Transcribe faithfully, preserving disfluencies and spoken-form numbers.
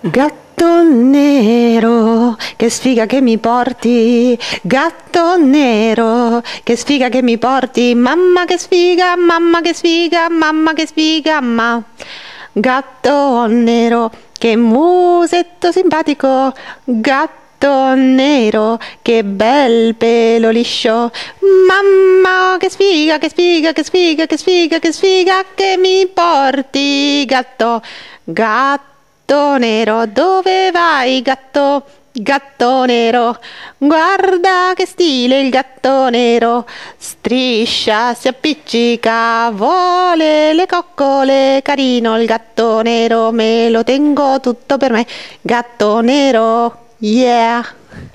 Gatto nero, che sfiga che mi porti, gatto nero, che sfiga che mi porti, mamma che sfiga, mamma che sfiga, mamma che sfiga, ma. Gatto nero, che musetto simpatico, gatto nero, che bel pelo liscio, mamma che sfiga, che sfiga, che sfiga, che sfiga, che sfiga che mi porti, gatto, gatto. Gatto nero, dove vai, gatto? Gatto nero, guarda che stile il gatto nero, striscia, si appiccica, vuole le coccole, carino il gatto nero, me lo tengo tutto per me, gatto nero, yeah!